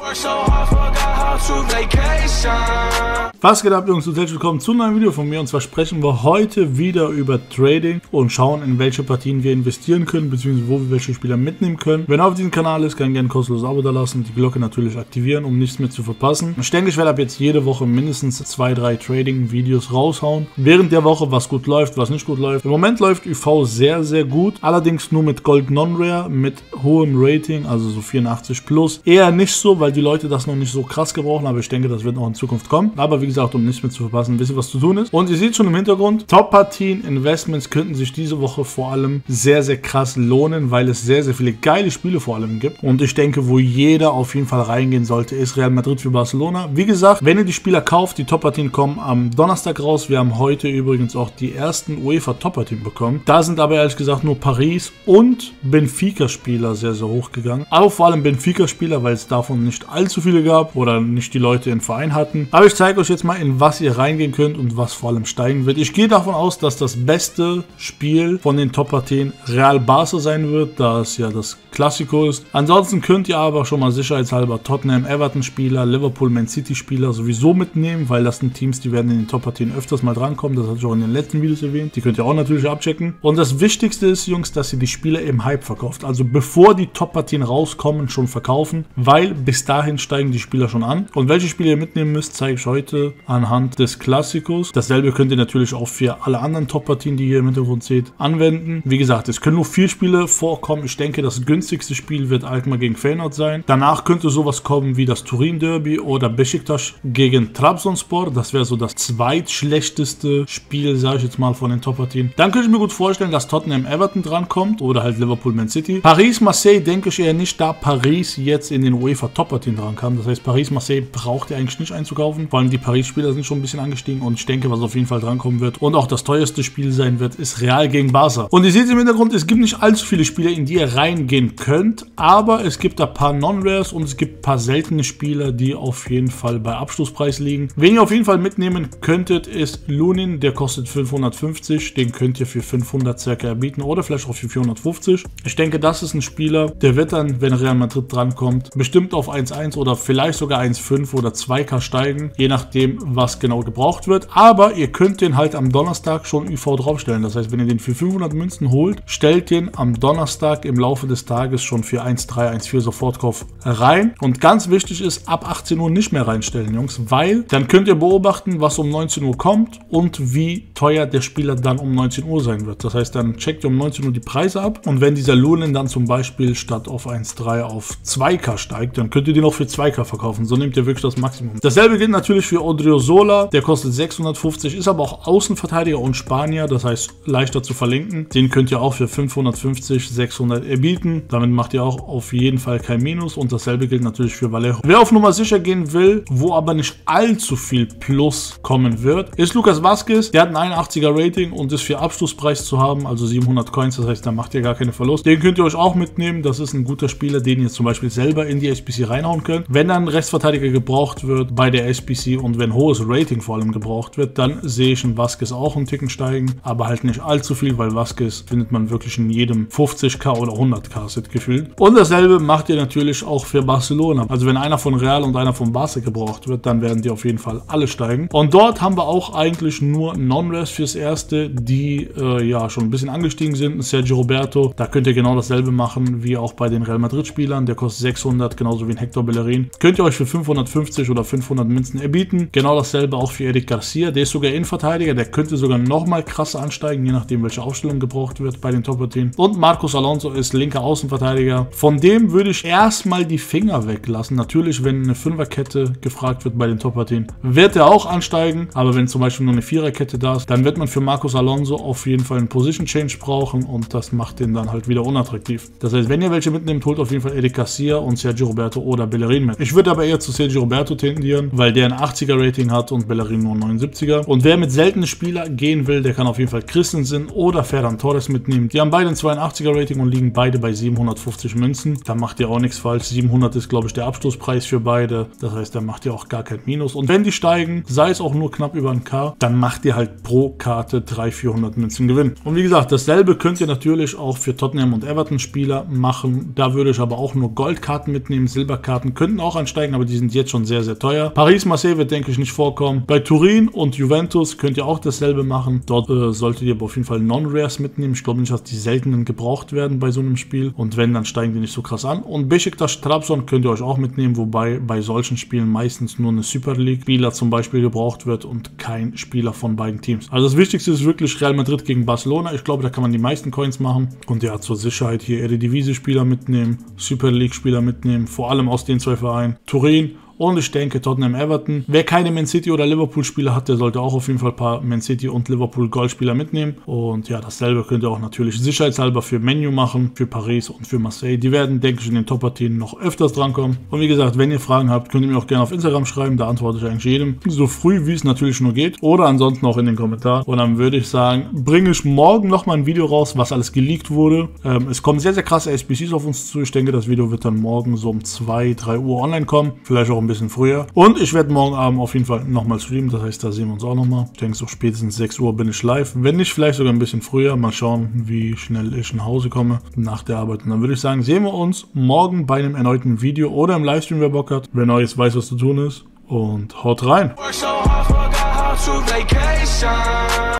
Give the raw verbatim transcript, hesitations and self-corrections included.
Was geht ab, Jungs, und herzlich willkommen zu einem neuen Video von mir. Und zwar sprechen wir heute wieder über Trading und schauen, in welche Partien wir investieren können, beziehungsweise wo wir welche Spieler mitnehmen können. Wenn ihr auf diesem Kanal ist, kann gerne ein kostenloses Abo da lassen und die Glocke natürlich aktivieren, um nichts mehr zu verpassen. Ich denke, ich werde ab jetzt jede Woche mindestens zwei, drei Trading-Videos raushauen. Während der Woche, was gut läuft, was nicht gut läuft. Im Moment läuft Ü V sehr, sehr gut. Allerdings nur mit Gold Non-Rare, mit hohem Rating, also so vierundachtzig plus. Eher nicht so, weil die Leute das noch nicht so krass gebrauchen, aber ich denke, das wird noch in Zukunft kommen. Aber wie gesagt, um nichts mehr zu verpassen, ein bisschen was zu tun ist. Und ihr seht schon im Hintergrund, Top-Partien, Investments könnten sich diese Woche vor allem sehr, sehr krass lohnen, weil es sehr, sehr viele geile Spiele vor allem gibt. Und ich denke, wo jeder auf jeden Fall reingehen sollte, ist Real Madrid für Barcelona. Wie gesagt, wenn ihr die Spieler kauft, die Top-Partien kommen am Donnerstag raus. Wir haben heute übrigens auch die ersten UEFA Top-Partien bekommen. Da sind aber ehrlich gesagt nur Paris und Benfica-Spieler sehr, sehr hoch gegangen. Aber vor allem Benfica-Spieler, weil es davon nicht allzu viele gab oder nicht die Leute im Verein hatten. Aber ich zeige euch jetzt mal, in was ihr reingehen könnt und was vor allem steigen wird. Ich gehe davon aus, dass das beste Spiel von den Top-Partien Real Barca sein wird, da es ja das Klassiko ist. Ansonsten könnt ihr aber schon mal sicherheitshalber Tottenham, Everton Spieler, Liverpool, Man City Spieler sowieso mitnehmen, weil das sind Teams, die werden in den Top-Partien öfters mal drankommen. Das hatte ich auch in den letzten Videos erwähnt. Die könnt ihr auch natürlich abchecken. Und das Wichtigste ist, Jungs, dass ihr die Spieler im Hype verkauft. Also bevor die Top-Partien rauskommen, schon verkaufen, weil bis dahin steigen die Spieler schon an. Und welche Spieler ihr mitnehmen müsst, zeige ich heute anhand des Klassikos. Dasselbe könnt ihr natürlich auch für alle anderen Top-Partien, die ihr im Hintergrund seht, anwenden. Wie gesagt, es können nur vier Spiele vorkommen. Ich denke, das günstigste Spiel wird Alkmaar gegen Feyenoord sein. Danach könnte sowas kommen wie das Turin-Derby oder Beşiktaş gegen Trabzonspor. Das wäre so das zweitschlechteste Spiel, sage ich jetzt mal, von den Top-Partien. Dann könnte ich mir gut vorstellen, dass Tottenham Everton drankommt oder halt Liverpool Man City. Paris-Marseille denke ich eher nicht, da Paris jetzt in den UEFA Top-Partien dran kam. Das heißt, Paris-Marseille braucht ihr eigentlich nicht einzukaufen. Vor allem die Paris-Spieler sind schon ein bisschen angestiegen und ich denke, was auf jeden Fall drankommen wird und auch das teuerste Spiel sein wird, ist Real gegen Barca. Und ihr seht im Hintergrund, es gibt nicht allzu viele Spieler, in die ihr reingehen könnt, aber es gibt ein paar Non-Rares und es gibt ein paar seltene Spieler, die auf jeden Fall bei Abschlusspreis liegen. Wen ihr auf jeden Fall mitnehmen könntet, ist Lunin, der kostet fünfhundertfünfzig, den könnt ihr für fünfhundert circa erbieten oder vielleicht auch für vierhundertfünfzig. Ich denke, das ist ein Spieler, der wird dann, wenn Real Madrid drankommt, bestimmt auf eins Komma eins oder vielleicht sogar eins Komma fünf oder zwei K steigen, je nachdem, was genau gebraucht wird. Aber ihr könnt den halt am Donnerstag schon Ü V draufstellen. Das heißt, wenn ihr den für fünfhundert Münzen holt, stellt den am Donnerstag im Laufe des Tages schon für eins Komma drei, eins Komma vier Sofortkauf rein. Und ganz wichtig ist, ab achtzehn Uhr nicht mehr reinstellen, Jungs, weil dann könnt ihr beobachten, was um neunzehn Uhr kommt und wie teuer der Spieler dann um neunzehn Uhr sein wird. Das heißt, dann checkt ihr um neunzehn Uhr die Preise ab und wenn dieser Lunin dann zum Beispiel statt auf eins Komma drei auf zwei K steigt, dann könnt ihr den auch für zwei K verkaufen. So nehmt ihr wirklich das Maximum. Dasselbe gilt natürlich für Odriozola, der kostet sechshundertfünfzig, ist aber auch Außenverteidiger und Spanier, das heißt leichter zu verlinken. Den könnt ihr auch für fünfhundertfünfzig, sechshundert erbieten. Damit macht ihr auch auf jeden Fall kein Minus und dasselbe gilt natürlich für Vallejo. Wer auf Nummer sicher gehen will, wo aber nicht allzu viel Plus kommen wird, ist Lucas Vázquez. Der hat ein einundachtziger Rating und ist für Abschlusspreis zu haben, also siebenhundert Coins, das heißt, da macht ihr gar keine Verlust. Den könnt ihr euch auch mitnehmen, das ist ein guter Spieler, den ihr zum Beispiel selber in die S B C reinhauen könnt. Wenn dann Rechtsverteidiger gebraucht wird bei der S B C und wenn hohes Rating vor allem gebraucht wird, dann sehe ich einen Vázquez auch einen Ticken steigen, aber halt nicht allzu viel, weil Vázquez findet man wirklich in jedem fünfzig K oder hundert K Set gefühlt. Und dasselbe macht ihr natürlich auch für Barcelona. Also wenn einer von Real und einer von Barca gebraucht wird, dann werden die auf jeden Fall alle steigen. Und dort haben wir auch eigentlich nur Non-Rares fürs Erste, die äh, ja schon ein bisschen angestiegen sind. Sergio Roberto, da könnt ihr genau dasselbe machen wie auch bei den Real Madrid Spielern. Der kostet sechshundert, genauso wie ein Hector Bellerin. Könnt ihr euch für fünfhundertfünfzig oder fünfhundert Münzen erbieten. Genau dasselbe auch für Eric Garcia. Der ist sogar Innenverteidiger, der könnte sogar nochmal krasser ansteigen, je nachdem welche Aufstellung gebraucht wird bei den Top-Partien. Und Marcos Alonso ist linker Außenverteidiger. Von dem würde ich erstmal die Finger weglassen. Natürlich, wenn eine Fünferkette gefragt wird bei den Top-Partien, wird er auch ansteigen. Aber wenn zum Beispiel nur eine Viererkette da ist, dann wird man für Marcos Alonso auf jeden Fall einen Position Change brauchen und das macht den dann halt wieder unattraktiv. Das heißt, wenn ihr welche mitnehmt, holt auf jeden Fall Eric Garcia und Sergio Roberto oder Bellerin mit. Ich würde aber eher zu Sergio Roberto tendieren, weil der ein achtziger Rating hat und Bellerin nur ein neunundsiebziger. Und wer mit seltenen Spieler gehen will, der kann auf jeden Fall Christensen oder Ferran Torres mitnehmen. Die haben beide ein zweiundachtziger Rating und liegen beide bei siebenhundert siebenhundertfünfzig Münzen. Da macht ihr auch nichts falsch. siebenhundert ist, glaube ich, der Abschlusspreis für beide. Das heißt, da macht ihr auch gar kein Minus. Und wenn die steigen, sei es auch nur knapp über ein K, dann macht ihr halt pro Karte dreihundert, vierhundert Münzen Gewinn. Und wie gesagt, dasselbe könnt ihr natürlich auch für Tottenham und Everton Spieler machen. Da würde ich aber auch nur Goldkarten mitnehmen. Silberkarten könnten auch ansteigen, aber die sind jetzt schon sehr, sehr teuer. Paris, Marseille wird, denke ich, nicht vorkommen. Bei Turin und Juventus könnt ihr auch dasselbe machen. Dort äh, solltet ihr aber auf jeden Fall Non-Rares mitnehmen. Ich glaube nicht, dass die seltenen gebraucht werden bei so einem Spiel. Und wenn, dann steigen die nicht so krass an. Und Beşiktaş, Trabzon könnt ihr euch auch mitnehmen, wobei bei solchen Spielen meistens nur eine Super League-Spieler zum Beispiel gebraucht wird und kein Spieler von beiden Teams. Also das Wichtigste ist wirklich Real Madrid gegen Barcelona. Ich glaube, da kann man die meisten Coins machen. Und ja, zur Sicherheit hier Eredivisie-Spieler mitnehmen, Super League-Spieler mitnehmen, vor allem aus den zwei Vereinen. Turin. Und ich denke Tottenham, Everton. Wer keine Man City oder Liverpool Spieler hat, der sollte auch auf jeden Fall ein paar Man City und Liverpool Gold Spieler mitnehmen. Und ja, dasselbe könnt ihr auch natürlich sicherheitshalber für Man U machen, für Paris und für Marseille. Die werden, denke ich, in den Top-Partien noch öfters drankommen. Und wie gesagt, wenn ihr Fragen habt, könnt ihr mir auch gerne auf Instagram schreiben. Da antworte ich eigentlich jedem. So früh, wie es natürlich nur geht. Oder ansonsten auch in den Kommentaren. Und dann würde ich sagen, bringe ich morgen nochmal ein Video raus, was alles geleakt wurde. Ähm, es kommen sehr, sehr krasse S B Cs auf uns zu. Ich denke, das Video wird dann morgen so um zwei, drei Uhr online kommen. Vielleicht auch ein bisschen früher. Und ich werde morgen Abend auf jeden Fall nochmal streamen. Das heißt, da sehen wir uns auch nochmal. Ich denke, so spätestens sechs Uhr bin ich live. Wenn nicht, vielleicht sogar ein bisschen früher. Mal schauen, wie schnell ich nach Hause komme nach der Arbeit. Und dann würde ich sagen, sehen wir uns morgen bei einem erneuten Video oder im Livestream, wer Bock hat. Wenn euch jetzt weiß, was zu tun ist. Und haut rein.